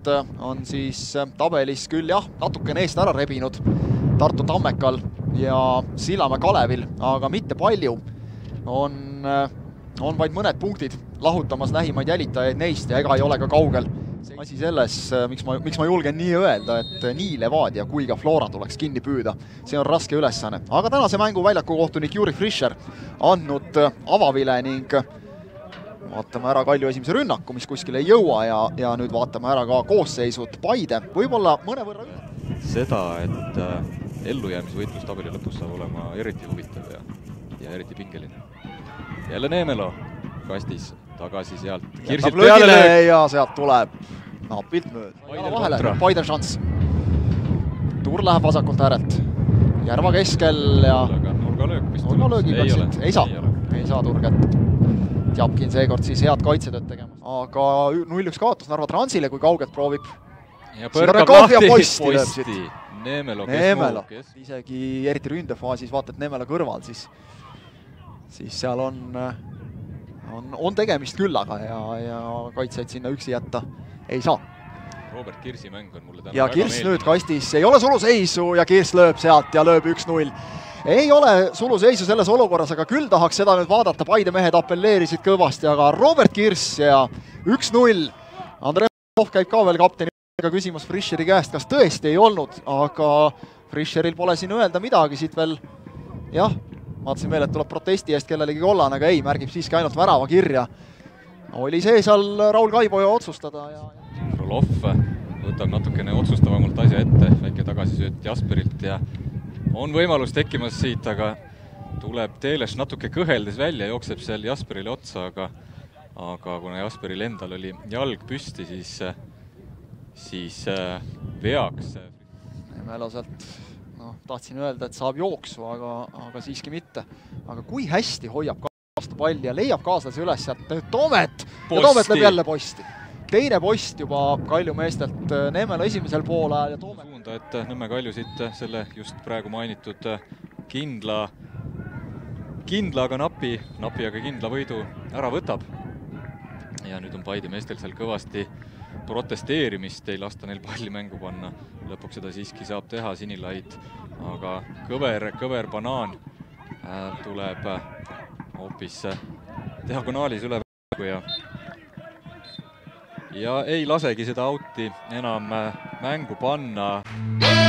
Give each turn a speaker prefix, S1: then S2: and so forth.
S1: Levadiat on siis tabelis küll jah, natukene eest ära rebinud Tartu Tammekal ja Sillamäe Kalevil, aga mitte palju. On vaid mõned punktid lahutamas lähimaid jälitajaid neist ja ega ei ole ka kaugel. Asi selles, miks ma julgen nii öelda, et nii Levadia kui ka Flora tuleks kinni püüda. See on raske ülesanne. Aga tänase mängu väljaku kohtunik Juri Fischer andnud avavile ning vaatame ära Kalju esimese rünnaku, mis kuskil ei jõua ja nüüd vaatame ära ka koosseisud. Paide võib-olla mõnevõrra
S2: seda, et ellujäämisvõitlus tabeli lõpus saab olema eriti huvitav ja eriti pingeline. Jälle Neemelo kastis tagasi sealt. Kirsilt peale
S1: ja sealt tuleb napilt mööda. Paide šanss. Tuur läheb vasakult äärelt. Järva keskel ja nurgalöögiga siit. Ei saa Tuur kätt. Tjapkin seekord siis head kaitsetööd tegema. Aga 0-1 kaotus Narva Transile, kui kaugelt proovib.
S2: Ja põrkab lahti
S1: posti.
S2: Neemelo.
S1: Isegi eriti ründefaasis vaatad Neemelo kõrval, siis seal on tegemist küll, aga ja kaitseid sinna üksi jätta ei saa.
S2: Robert Kirsi mäng on mulle täna
S1: ja Kirs nüüd kastis, ei ole suluseisu ja Kirs lööb sealt ja lööb 1-0. Ei ole suluseisu selles olukorras, aga küll tahaks seda nüüd vaadata. Paide mehed appelleerisid kõvasti, aga Robert Kirs ja 1-0. Andrei Hov käib ka veel kapteniga küsimus Fischeri käest, kas tõesti ei olnud, aga Fischeril pole siin öelda midagi siit veel. Jah, vaatasin veel, et tuleb protesti eest kellelegi kollane, aga ei, märgib siiski ainult värava kirja. Oli see seal Raul Kaiboja otsustada.
S2: Frolov võtab natukene otsustavamalt asja ette, väike tagasisööt Jasperilt ja on võimalus tekkimas siit, aga tuleb Teeleš natuke kõheldes välja, jookseb seal Jasperile otsa, aga kuna Jasperil endal oli jalg püsti, siis veaks.
S1: Neemelo sealt tahtsin öelda, et saab jooksu, aga siiski mitte. Aga kui hästi hoiab vastu palli ja leiab kaaslase üles sealt Toomet ja Toomet läheb jälle posti. Teine post juba Kalju meestelt Neemelo esimesel poolajal ja Toomet.
S2: Suunda, et Nõmme Kalju siit selle just praegu mainitud kindla, aga napi, aga kindla võidu ära võtab. Ja nüüd on Paide meestel seal kõvasti protesteerimist, ei lasta neil palli mängu panna. Lõpuks seda siiski saab teha Sinilaid, aga kõver banaan tuleb hoopis diagonaalis üle ja ei lasegi seda auti enam mängu panna.